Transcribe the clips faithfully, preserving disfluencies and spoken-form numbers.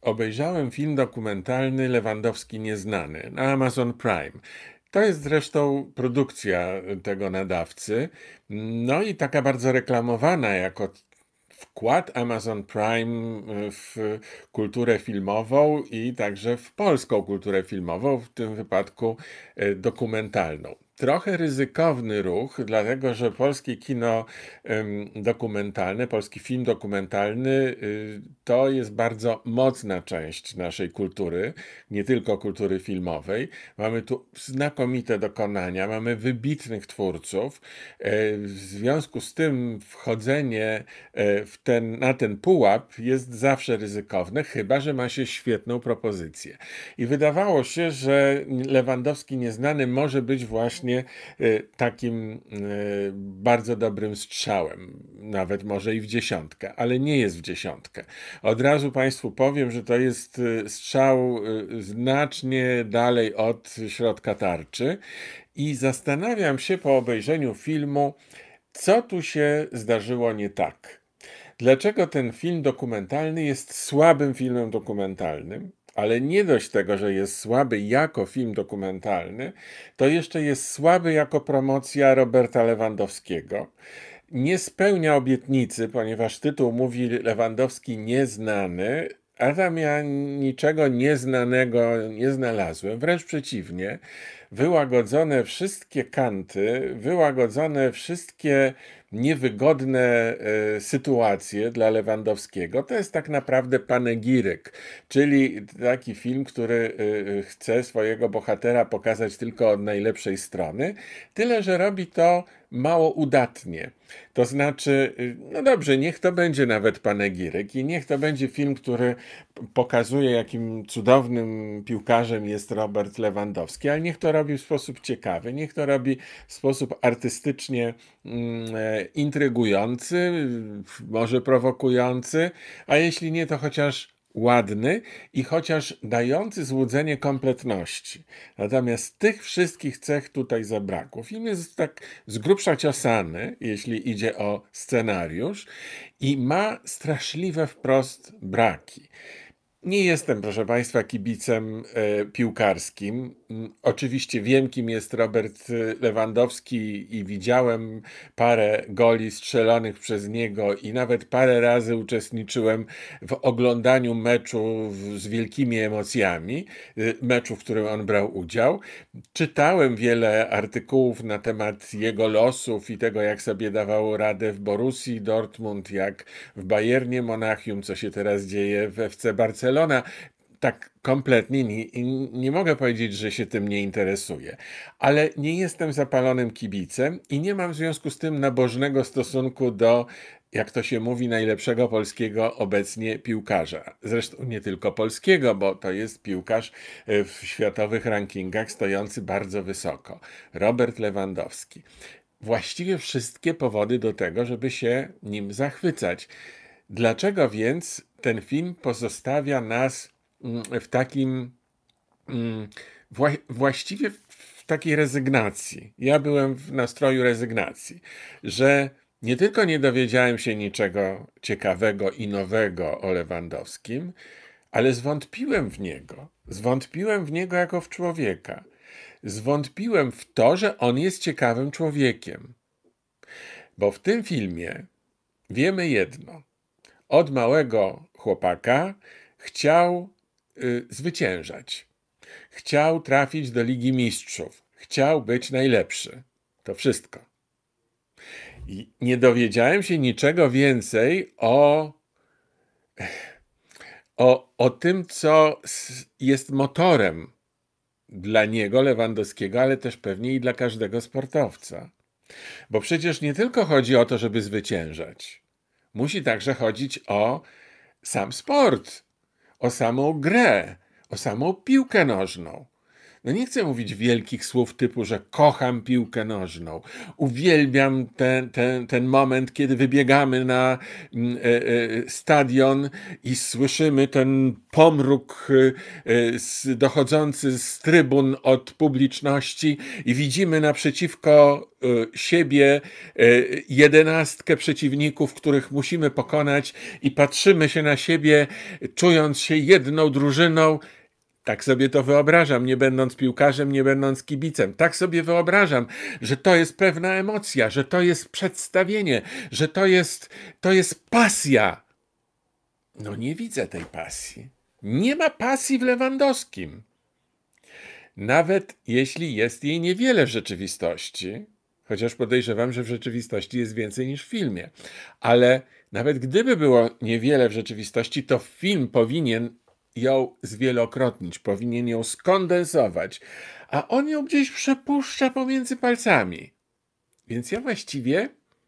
Obejrzałem film dokumentalny Lewandowski Nieznany na Amazon Prime. To jest zresztą produkcja tego nadawcy, no i taka bardzo reklamowana jako wkład Amazon Prime w kulturę filmową i także w polską kulturę filmową, w tym wypadku e, dokumentalną. Trochę ryzykowny ruch, dlatego że polskie kino em, dokumentalne, polski film dokumentalny y, to jest bardzo mocna część naszej kultury, nie tylko kultury filmowej. Mamy tu znakomite dokonania, mamy wybitnych twórców. E, W związku z tym wchodzenie e, w ten, na ten pułap jest zawsze ryzykowne, chyba że ma się świetną propozycję. I wydawało się, że Lewandowski Nieznany może być właśnie e, takim e, bardzo dobrym strzałem, nawet może i w dziesiątkę, ale nie jest w dziesiątkę. Od razu Państwu powiem, że to jest e, strzał e, znacznie dalej od środka tarczy i zastanawiam się po obejrzeniu filmu, co tu się zdarzyło nie tak. Dlaczego ten film dokumentalny jest słabym filmem dokumentalnym? Ale nie dość tego, że jest słaby jako film dokumentalny, to jeszcze jest słaby jako promocja Roberta Lewandowskiego. Nie spełnia obietnicy, ponieważ tytuł mówi Lewandowski nieznany, a tam ja niczego nieznanego nie znalazłem. Wręcz przeciwnie, wyłagodzone wszystkie kanty, wyłagodzone wszystkie niewygodne e, sytuacje dla Lewandowskiego. To jest tak naprawdę panegiryk, czyli taki film, który e, chce swojego bohatera pokazać tylko od najlepszej strony, tyle że robi to mało udatnie. To znaczy, y, no dobrze, niech to będzie nawet panegiryk i niech to będzie film, który p- pokazuje, jakim cudownym piłkarzem jest Robert Lewandowski, ale niech to robi w sposób ciekawy, niech to robi w sposób artystycznie mm, e, intrygujący, y, może prowokujący, a jeśli nie, to chociaż ładny i chociaż dający złudzenie kompletności. Natomiast tych wszystkich cech tutaj zabrakło. Film jest tak z grubsza ciosany, jeśli idzie o scenariusz, i ma straszliwe wprost braki. Nie jestem, proszę Państwa, kibicem e, piłkarskim. Mm, Oczywiście wiem, kim jest Robert e, Lewandowski i widziałem parę goli strzelonych przez niego i nawet parę razy uczestniczyłem w oglądaniu meczu w, z wielkimi emocjami, e, meczu, w którym on brał udział. Czytałem wiele artykułów na temat jego losów i tego, jak sobie dawał radę w Borussii Dortmund, jak w Bayernie Monachium, co się teraz dzieje w F C Barcelona. Tak kompletnie nie, nie mogę powiedzieć, że się tym nie interesuję, ale nie jestem zapalonym kibicem i nie mam w związku z tym nabożnego stosunku do, jak to się mówi, najlepszego polskiego obecnie piłkarza. Zresztą nie tylko polskiego, bo to jest piłkarz e, w światowych rankingach stojący bardzo wysoko. Robert Lewandowski. Właściwie wszystkie powody do tego, żeby się nim zachwycać. Dlaczego więc ten film pozostawia nas mm, w takim, mm, wła- właściwie w takiej rezygnacji? Ja byłem w nastroju rezygnacji, że nie tylko nie dowiedziałem się niczego ciekawego i nowego o Lewandowskim, ale zwątpiłem w niego. Zwątpiłem w niego jako w człowieka. Zwątpiłem w to, że on jest ciekawym człowiekiem. Bo w tym filmie wiemy jedno. Od małego chłopaka chciał y, zwyciężać. Chciał trafić do Ligi Mistrzów. Chciał być najlepszy. To wszystko. I nie dowiedziałem się niczego więcej o, o, o tym, co s- jest motorem dla niego, Lewandowskiego, ale też pewnie i dla każdego sportowca. Bo przecież nie tylko chodzi o to, żeby zwyciężać. Musi także chodzić o sam sport, o samą grę, o samą piłkę nożną. No nie chcę mówić wielkich słów typu, że kocham piłkę nożną, uwielbiam ten, ten, ten moment, kiedy wybiegamy na mm, e, e, stadion i słyszymy ten pomruk e, e, z, dochodzący z trybun od publiczności i widzimy naprzeciwko e, siebie e, jedenastkę przeciwników, których musimy pokonać i patrzymy się na siebie, czując się jedną drużyną. Tak sobie to wyobrażam, nie będąc piłkarzem, nie będąc kibicem. Tak sobie wyobrażam, że to jest pewna emocja, że to jest przedstawienie, że to jest, to jest pasja. No nie widzę tej pasji. Nie ma pasji w Lewandowskim. Nawet jeśli jest jej niewiele w rzeczywistości, chociaż podejrzewam, że w rzeczywistości jest więcej niż w filmie. Ale nawet gdyby było niewiele w rzeczywistości, to film powinien ją zwielokrotnić, powinien ją skondensować, a on ją gdzieś przepuszcza pomiędzy palcami. Więc ja właściwie,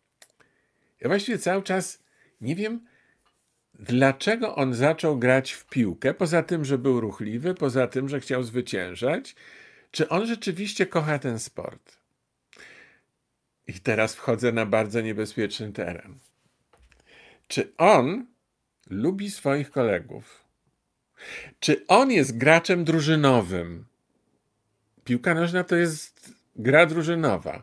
ja właściwie cały czas nie wiem, dlaczego on zaczął grać w piłkę, poza tym, że był ruchliwy, poza tym, że chciał zwyciężać. Czy on rzeczywiście kocha ten sport? I teraz wchodzę na bardzo niebezpieczny teren. Czy on lubi swoich kolegów? Czy on jest graczem drużynowym? Piłka nożna to jest gra drużynowa.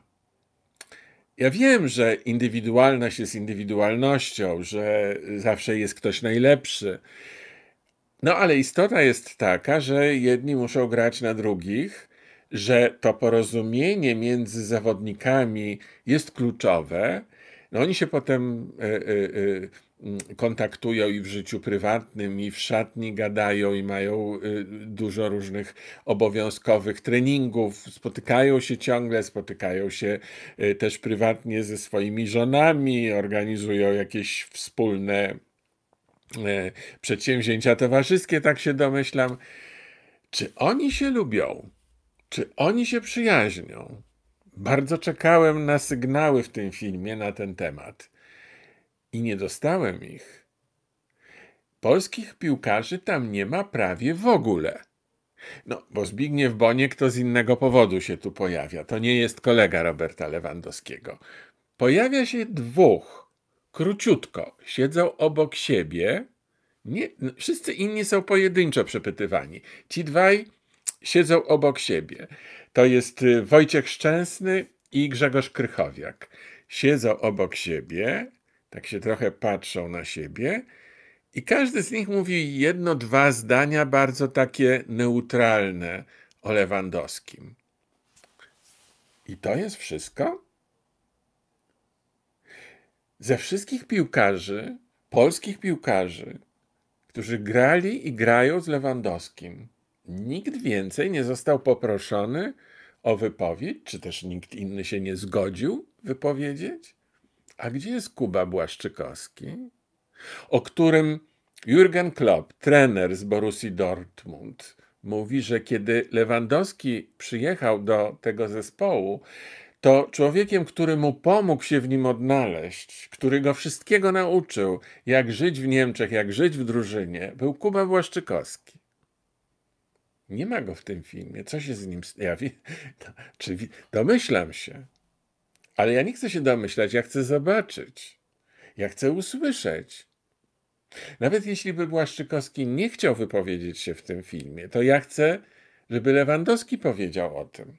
Ja wiem, że indywidualność jest indywidualnością, że zawsze jest ktoś najlepszy. No ale istota jest taka, że jedni muszą grać na drugich, że to porozumienie między zawodnikami jest kluczowe. No oni się potem y, y, y, kontaktują i w życiu prywatnym, i w szatni gadają, i mają y, dużo różnych obowiązkowych treningów, spotykają się ciągle, spotykają się y, też prywatnie ze swoimi żonami, organizują jakieś wspólne y, przedsięwzięcia towarzyskie, tak się domyślam. Czy oni się lubią? Czy oni się przyjaźnią? Bardzo czekałem na sygnały w tym filmie na ten temat i nie dostałem ich. Polskich piłkarzy tam nie ma prawie w ogóle. No, bo Zbigniew Boniek to z innego powodu się tu pojawia. To nie jest kolega Roberta Lewandowskiego. Pojawia się dwóch, króciutko, siedzą obok siebie. Nie, no, wszyscy inni są pojedynczo przepytywani. Ci dwaj siedzą obok siebie. To jest Wojciech Szczęsny i Grzegorz Krychowiak. Siedzą obok siebie, tak się trochę patrzą na siebie i każdy z nich mówi jedno, dwa zdania bardzo takie neutralne o Lewandowskim. I to jest wszystko? Ze wszystkich piłkarzy, polskich piłkarzy, którzy grali i grają z Lewandowskim, nikt więcej nie został poproszony o wypowiedź, czy też nikt inny się nie zgodził wypowiedzieć? A gdzie jest Kuba Błaszczykowski, o którym Jürgen Klopp, trener z Borussii Dortmund, mówi, że kiedy Lewandowski przyjechał do tego zespołu, to człowiekiem, który mu pomógł się w nim odnaleźć, który go wszystkiego nauczył, jak żyć w Niemczech, jak żyć w drużynie, był Kuba Błaszczykowski. Nie ma go w tym filmie. Co się z nim... Ja wie... Czy... Domyślam się. Ale ja nie chcę się domyślać, ja chcę zobaczyć. Ja chcę usłyszeć. Nawet jeśli by Błaszczykowski nie chciał wypowiedzieć się w tym filmie, to ja chcę, żeby Lewandowski powiedział o tym,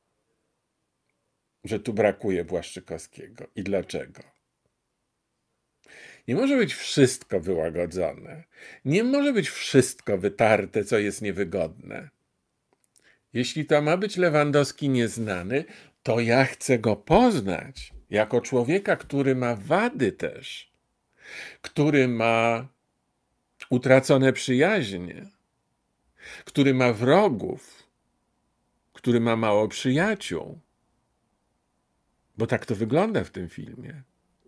że tu brakuje Błaszczykowskiego i dlaczego. Nie może być wszystko wyłagodzone. Nie może być wszystko wytarte, co jest niewygodne. Jeśli to ma być Lewandowski nieznany, to ja chcę go poznać jako człowieka, który ma wady też, który ma utracone przyjaźnie, który ma wrogów, który ma mało przyjaciół. Bo tak to wygląda w tym filmie.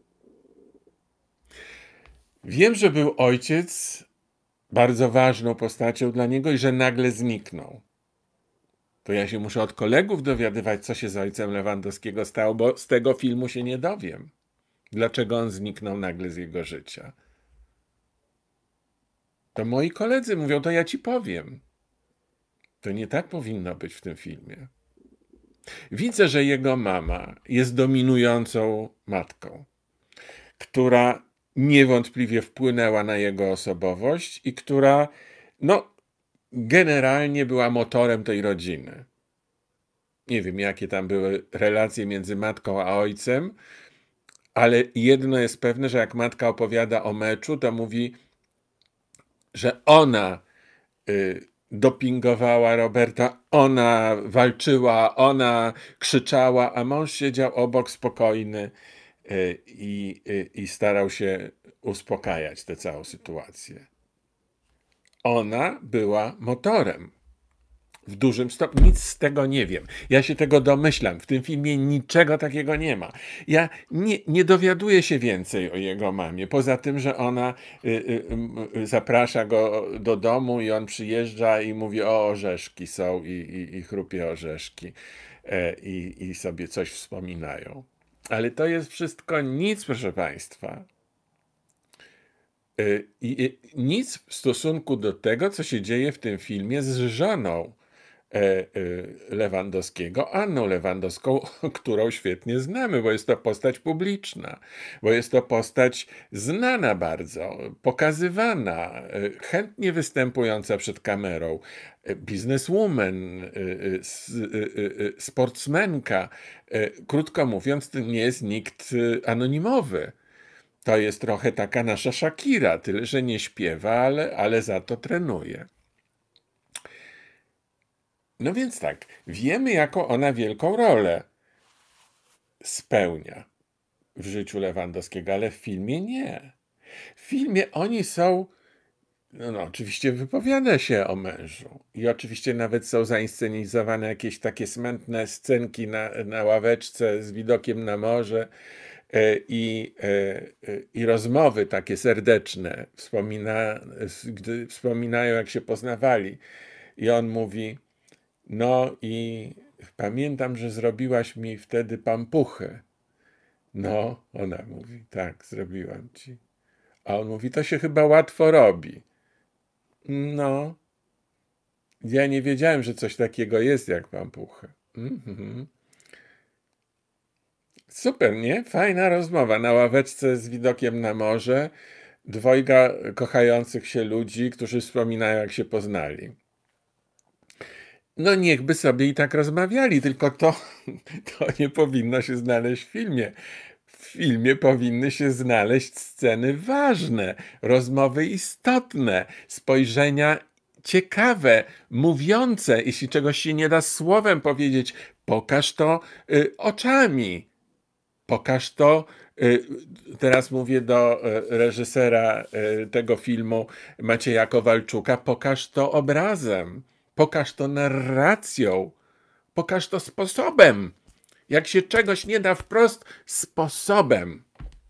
Wiem, że był ojciec bardzo ważną postacią dla niego i że nagle zniknął. To ja się muszę od kolegów dowiadywać, co się z ojcem Lewandowskiego stało, bo z tego filmu się nie dowiem. Dlaczego on zniknął nagle z jego życia? To moi koledzy mówią, to ja ci powiem. To nie tak powinno być w tym filmie. Widzę, że jego mama jest dominującą matką, która niewątpliwie wpłynęła na jego osobowość i która, no, generalnie była motorem tej rodziny. Nie wiem, jakie tam były relacje między matką a ojcem, ale jedno jest pewne, że jak matka opowiada o meczu, to mówi, że ona y, dopingowała Roberta, ona walczyła, ona krzyczała, a mąż siedział obok spokojny y, i, y, i starał się uspokajać tę całą sytuację. Ona była motorem. W dużym stopniu. Nic z tego nie wiem. Ja się tego domyślam. W tym filmie niczego takiego nie ma. Ja nie, nie dowiaduję się więcej o jego mamie. Poza tym, że ona y, y, y, zaprasza go do domu i on przyjeżdża i mówi: o, orzeszki są i, i, i chrupie orzeszki e, i, i sobie coś wspominają. Ale to jest wszystko nic, proszę Państwa. Y, i, nic w stosunku do tego, co się dzieje w tym filmie z żoną Lewandowskiego, Anną Lewandowską, którą świetnie znamy, bo jest to postać publiczna, bo jest to postać znana bardzo, pokazywana, chętnie występująca przed kamerą, bizneswoman, sportsmenka. Krótko mówiąc, to nie jest nikt anonimowy. To jest trochę taka nasza Shakira, tyle że nie śpiewa, ale, ale za to trenuje. No więc tak, wiemy, jaką ona wielką rolę spełnia w życiu Lewandowskiego, ale w filmie nie. W filmie oni są, no, no oczywiście wypowiada się o mężu i oczywiście nawet są zainscenizowane jakieś takie smętne scenki na, na ławeczce z widokiem na morze e, i, e, e, i rozmowy takie serdeczne, Wspomina, gdy wspominają, jak się poznawali. I on mówi: no i pamiętam, że zrobiłaś mi wtedy pampuchę. No, ona mówi: tak, zrobiłam ci. A on mówi: to się chyba łatwo robi. No, ja nie wiedziałem, że coś takiego jest jak pampuchy. Mm-hmm. Super, nie? Fajna rozmowa na ławeczce z widokiem na morze. Dwojga kochających się ludzi, którzy wspominają, jak się poznali. No niechby sobie i tak rozmawiali, tylko to, to nie powinno się znaleźć w filmie. W filmie powinny się znaleźć sceny ważne, rozmowy istotne, spojrzenia ciekawe, mówiące. Jeśli czegoś się nie da słowem powiedzieć, pokaż to y, oczami. Pokaż to, y, teraz mówię do y, reżysera y, tego filmu, Macieja Kowalczuka, pokaż to obrazem. Pokaż to narracją, pokaż to sposobem. Jak się czegoś nie da wprost, sposobem.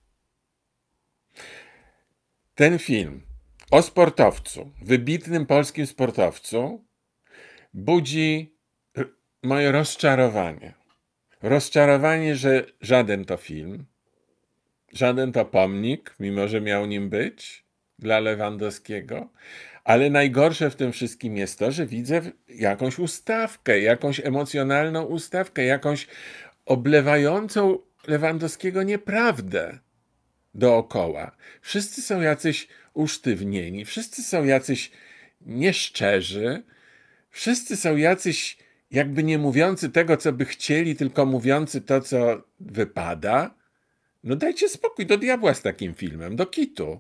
Ten film o sportowcu, wybitnym polskim sportowcu, budzi moje rozczarowanie. Rozczarowanie, że żaden to film, żaden to pomnik, mimo że miał nim być, dla Lewandowskiego. Ale najgorsze w tym wszystkim jest to, że widzę jakąś ustawkę, jakąś emocjonalną ustawkę, jakąś oblewającą Lewandowskiego nieprawdę dookoła. Wszyscy są jacyś usztywnieni, wszyscy są jacyś nieszczerzy, wszyscy są jacyś jakby nie mówiący tego, co by chcieli, tylko mówiący to, co wypada. No dajcie spokój, do diabła z takim filmem, do kitu.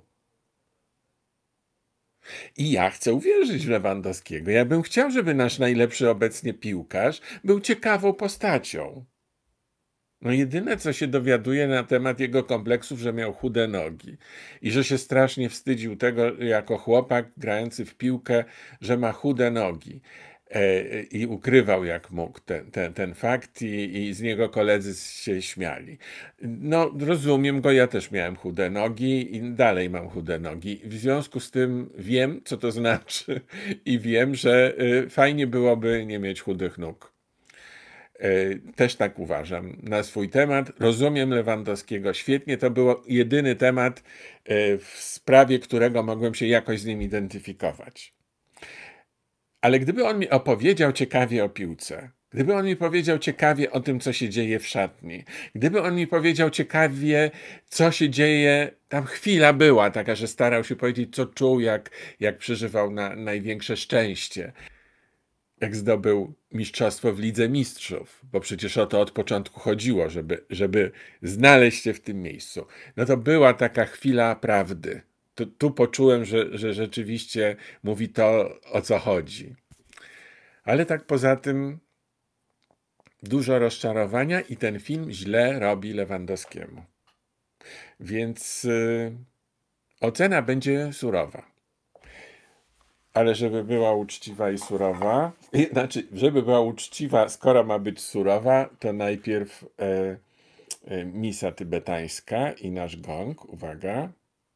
I ja chcę uwierzyć w Lewandowskiego. Ja bym chciał, żeby nasz najlepszy obecnie piłkarz był ciekawą postacią. No jedyne, co się dowiaduje na temat jego kompleksów, że miał chude nogi i że się strasznie wstydził tego jako chłopak grający w piłkę, że ma chude nogi. E, I ukrywał jak mógł ten, ten, ten fakt i, i z niego koledzy się śmiali. No rozumiem go, ja też miałem chude nogi i dalej mam chude nogi. W związku z tym wiem, co to znaczy i wiem, że y, fajnie byłoby nie mieć chudych nóg. Y, też tak uważam na swój temat. Rozumiem Lewandowskiego świetnie. To był jedyny temat, y, w sprawie którego mogłem się jakoś z nim identyfikować. Ale gdyby on mi opowiedział ciekawie o piłce, gdyby on mi powiedział ciekawie o tym, co się dzieje w szatni, gdyby on mi powiedział ciekawie, co się dzieje, tam chwila była taka, że starał się powiedzieć, co czuł, jak, jak przeżywał na największe szczęście, jak zdobył mistrzostwo w Lidze Mistrzów, bo przecież o to od początku chodziło, żeby, żeby znaleźć się w tym miejscu. No to była taka chwila prawdy. Tu, tu poczułem, że, że rzeczywiście mówi to, o co chodzi. Ale tak poza tym dużo rozczarowania i ten film źle robi Lewandowskiemu. Więc y, ocena będzie surowa. Ale żeby była uczciwa i surowa, znaczy, żeby była uczciwa, skoro ma być surowa, to najpierw e, e, misa tybetańska i nasz gong. Uwaga.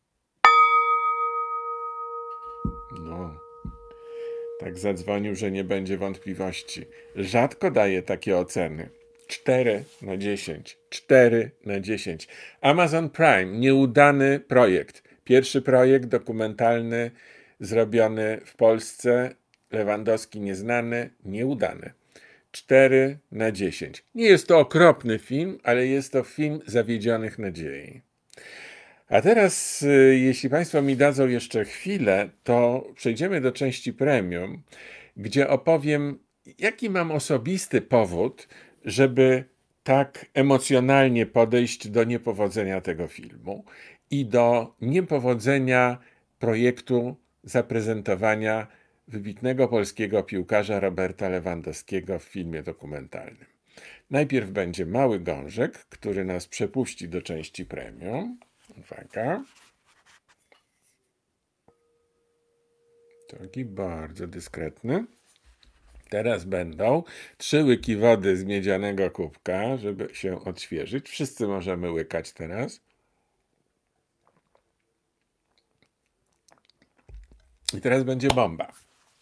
No, tak zadzwonił, że nie będzie wątpliwości. Rzadko daje takie oceny. cztery na dziesięć. cztery na dziesięć. Amazon Prime, nieudany projekt. Pierwszy projekt dokumentalny zrobiony w Polsce, Lewandowski nieznany, nieudany. cztery na dziesięć. Nie jest to okropny film, ale jest to film zawiedzionych nadziei. A teraz, jeśli Państwo mi dadzą jeszcze chwilę, to przejdziemy do części premium, gdzie opowiem, jaki mam osobisty powód, żeby tak emocjonalnie podejść do niepowodzenia tego filmu i do niepowodzenia projektu zaprezentowania wybitnego polskiego piłkarza Roberta Lewandowskiego w filmie dokumentalnym. Najpierw będzie mały gążek, który nas przepuści do części premium. Uwaga. Taki bardzo dyskretny. Teraz będą trzy łyki wody z miedzianego kubka, żeby się odświeżyć. Wszyscy możemy łykać teraz. I teraz będzie bomba.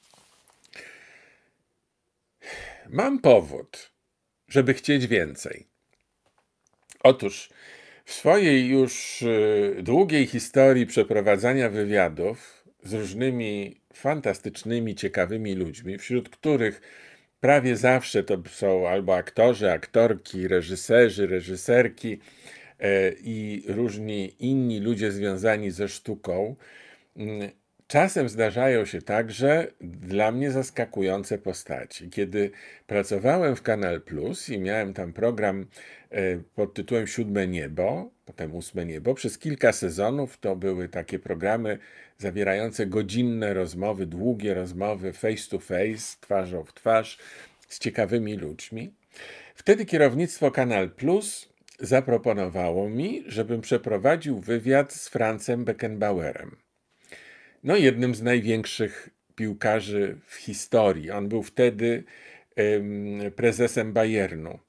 Mam powód, żeby chcieć więcej. Otóż w swojej już długiej historii przeprowadzania wywiadów z różnymi fantastycznymi, ciekawymi ludźmi, wśród których prawie zawsze to są albo aktorzy, aktorki, reżyserzy, reżyserki i różni inni ludzie związani ze sztuką, czasem zdarzają się także dla mnie zaskakujące postaci. Kiedy pracowałem w Kanal Plus i miałem tam program pod tytułem Siódme Niebo, potem Ósme Niebo, przez kilka sezonów to były takie programy zawierające godzinne rozmowy, długie rozmowy face to face, twarzą w twarz z ciekawymi ludźmi. Wtedy kierownictwo Kanal Plus zaproponowało mi, żebym przeprowadził wywiad z Franzem Beckenbauerem. No, jednym z największych piłkarzy w historii. On był wtedy um, prezesem Bayernu,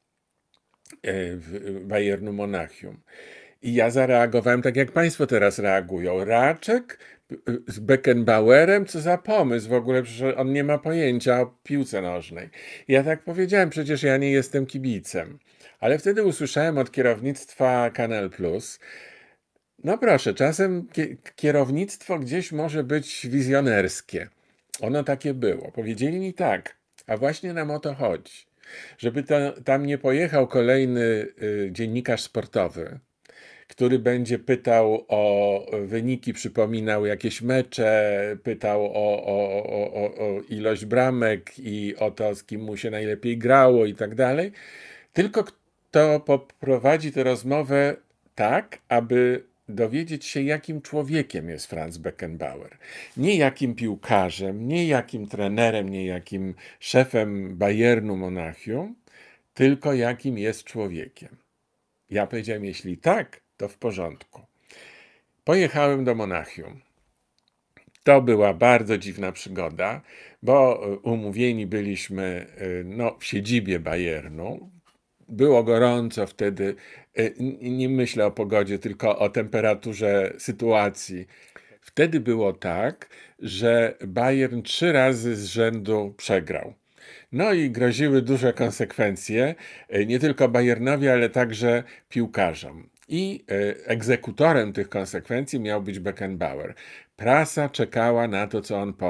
w Bayernu Monachium. I ja zareagowałem tak, jak Państwo teraz reagują. Raczek z Beckenbauerem? Co za pomysł w ogóle, przecież on nie ma pojęcia o piłce nożnej. I ja tak powiedziałem, przecież ja nie jestem kibicem. Ale wtedy usłyszałem od kierownictwa Kanal Plus, no proszę, czasem kierownictwo gdzieś może być wizjonerskie. Ono takie było. Powiedzieli mi tak, a właśnie nam o to chodzi. Żeby to, tam nie pojechał kolejny y, dziennikarz sportowy, który będzie pytał o wyniki, przypominał jakieś mecze, pytał o, o, o, o, o ilość bramek i o to, z kim mu się najlepiej grało i tak dalej. Tylko kto poprowadzi tę rozmowę tak, aby dowiedzieć się, jakim człowiekiem jest Franz Beckenbauer. Nie jakim piłkarzem, nie jakim trenerem, nie jakim szefem Bayernu Monachium, tylko jakim jest człowiekiem. Ja powiedziałem, jeśli tak, to w porządku. Pojechałem do Monachium. To była bardzo dziwna przygoda, bo umówieni byliśmy no, w siedzibie Bayernu. Było gorąco wtedy, nie myślę o pogodzie, tylko o temperaturze sytuacji. Wtedy było tak, że Bayern trzy razy z rzędu przegrał. No i groziły duże konsekwencje, nie tylko Bayernowi, ale także piłkarzom. I egzekutorem tych konsekwencji miał być Beckenbauer. Prasa czekała na to, co on powie.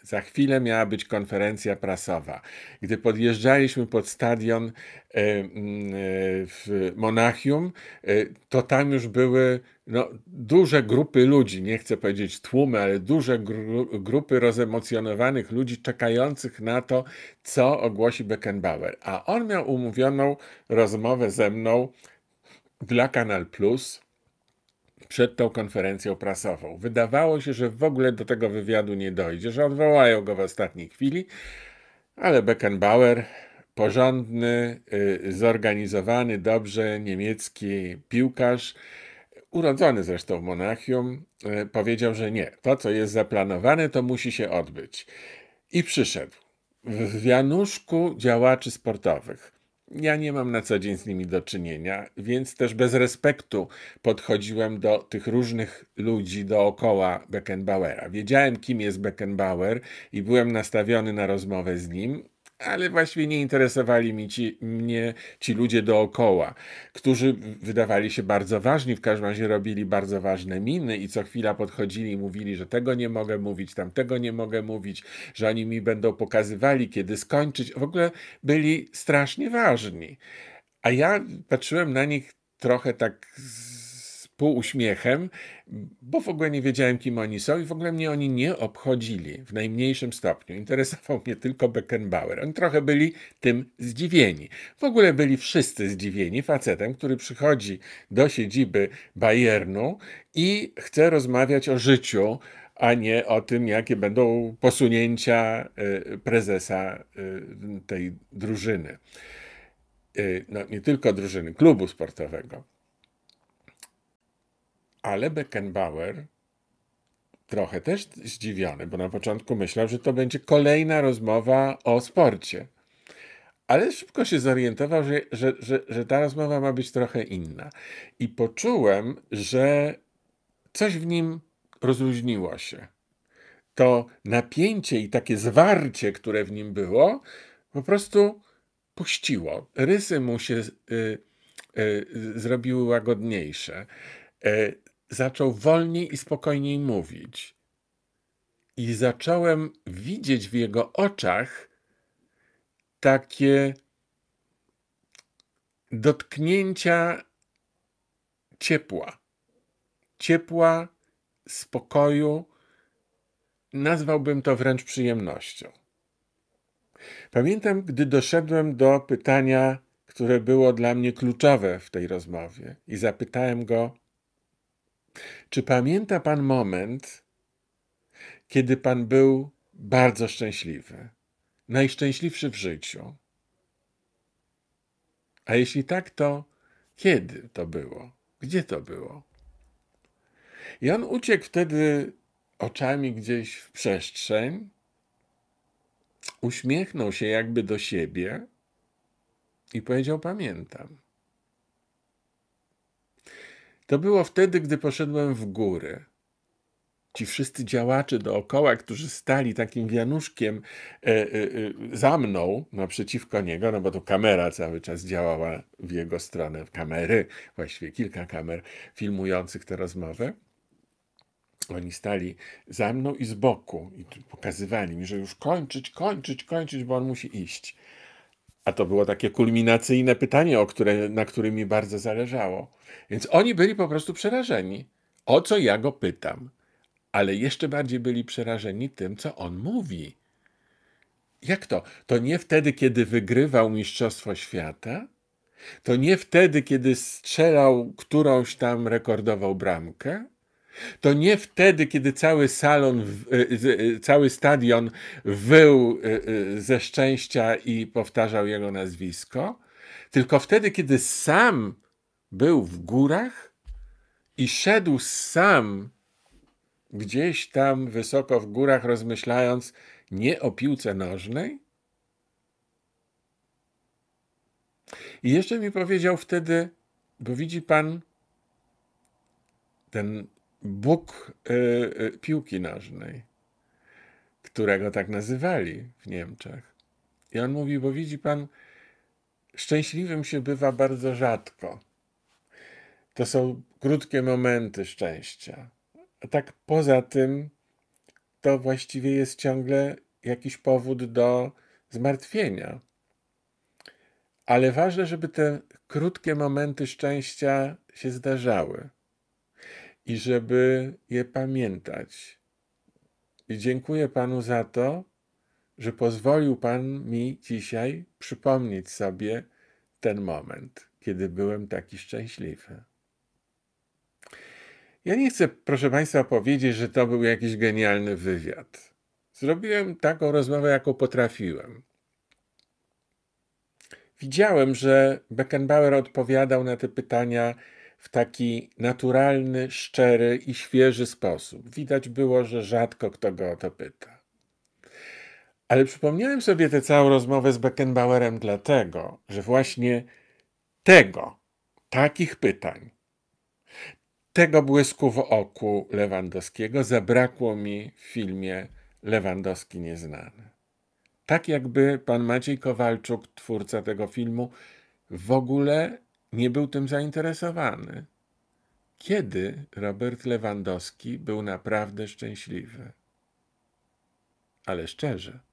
Za chwilę miała być konferencja prasowa. Gdy podjeżdżaliśmy pod stadion e, mm, e, w Monachium, e, to tam już były no, duże grupy ludzi, nie chcę powiedzieć tłumy, ale duże gru grupy rozemocjonowanych ludzi czekających na to, co ogłosi Beckenbauer. A on miał umówioną rozmowę ze mną dla Kanal Plus przed tą konferencją prasową. Wydawało się, że w ogóle do tego wywiadu nie dojdzie, że odwołają go w ostatniej chwili, ale Beckenbauer, porządny, y, zorganizowany dobrze niemiecki piłkarz, urodzony zresztą w Monachium, y, powiedział, że nie, to co jest zaplanowane, to musi się odbyć. I przyszedł w wianuszku działaczy sportowych. Ja nie mam na co dzień z nimi do czynienia, więc też bez respektu podchodziłem do tych różnych ludzi dookoła Beckenbauera. Wiedziałem, kim jest Beckenbauer i byłem nastawiony na rozmowę z nim, ale właściwie nie interesowali mi ci, mnie ci ludzie dookoła, którzy wydawali się bardzo ważni, w każdym razie robili bardzo ważne miny i co chwila podchodzili i mówili, że tego nie mogę mówić, tamtego nie mogę mówić, że oni mi będą pokazywali, kiedy skończyć. W ogóle byli strasznie ważni. A ja patrzyłem na nich trochę tak z półuśmiechem, bo w ogóle nie wiedziałem, kim oni są i w ogóle mnie oni nie obchodzili w najmniejszym stopniu. Interesował mnie tylko Beckenbauer. Oni trochę byli tym zdziwieni. W ogóle byli wszyscy zdziwieni facetem, który przychodzi do siedziby Bayernu i chce rozmawiać o życiu, a nie o tym, jakie będą posunięcia y, prezesa y, tej drużyny. Y, No, nie tylko drużyny, klubu sportowego. Ale Beckenbauer trochę też zdziwiony, bo na początku myślał, że to będzie kolejna rozmowa o sporcie. Ale szybko się zorientował, że, że, że, że ta rozmowa ma być trochę inna. I poczułem, że coś w nim rozluźniło się. To napięcie i takie zwarcie, które w nim było, po prostu puściło. Rysy mu się y, y, zrobiły łagodniejsze. Y, zaczął wolniej i spokojniej mówić. I zacząłem widzieć w jego oczach takie dotknięcia ciepła. Ciepła, spokoju. Nazwałbym to wręcz przyjemnością. Pamiętam, gdy doszedłem do pytania, które było dla mnie kluczowe w tej rozmowie i zapytałem go, czy pamięta pan moment, kiedy pan był bardzo szczęśliwy, najszczęśliwszy w życiu? A jeśli tak, to kiedy to było? Gdzie to było? I on uciekł wtedy oczami gdzieś w przestrzeń, uśmiechnął się jakby do siebie i powiedział: pamiętam. To było wtedy, gdy poszedłem w góry. Ci wszyscy działacze dookoła, którzy stali takim wianuszkiem e, e, e, za mną, naprzeciwko niego, no bo to kamera cały czas działała w jego stronę, kamery, właściwie kilka kamer filmujących tę rozmowę. Oni stali za mną i z boku i pokazywali mi, że już kończyć, kończyć, kończyć, bo on musi iść. A to było takie kulminacyjne pytanie, o które, na którym mi bardzo zależało. Więc oni byli po prostu przerażeni, o co ja go pytam. Ale jeszcze bardziej byli przerażeni tym, co on mówi. Jak to? To nie wtedy, kiedy wygrywał Mistrzostwo Świata? To nie wtedy, kiedy strzelał którąś tam rekordową bramkę? To nie wtedy, kiedy cały salon, cały stadion wył ze szczęścia i powtarzał jego nazwisko? Tylko wtedy, kiedy sam był w górach i szedł sam gdzieś tam wysoko w górach, rozmyślając nie o piłce nożnej? I jeszcze mi powiedział wtedy, bo widzi pan, ten Bóg y, y, piłki nożnej, którego tak nazywali w Niemczech. I on mówi, bo widzi pan, szczęśliwym się bywa bardzo rzadko. To są krótkie momenty szczęścia. A tak poza tym to właściwie jest ciągle jakiś powód do zmartwienia. Ale ważne, żeby te krótkie momenty szczęścia się zdarzały i żeby je pamiętać. I dziękuję Panu za to, że pozwolił Pan mi dzisiaj przypomnieć sobie ten moment, kiedy byłem taki szczęśliwy. Ja nie chcę, proszę Państwa, powiedzieć, że to był jakiś genialny wywiad. Zrobiłem taką rozmowę, jaką potrafiłem. Widziałem, że Beckenbauer odpowiadał na te pytania w taki naturalny, szczery i świeży sposób. Widać było, że rzadko kto go o to pyta. Ale przypomniałem sobie tę całą rozmowę z Beckenbauerem dlatego, że właśnie tego, takich pytań, tego błysku w oku Lewandowskiego zabrakło mi w filmie Lewandowski Nieznany. Tak jakby pan Maciej Kowalczuk, twórca tego filmu, w ogóle nie był tym zainteresowany. Kiedy Robert Lewandowski był naprawdę szczęśliwy? Ale szczerze.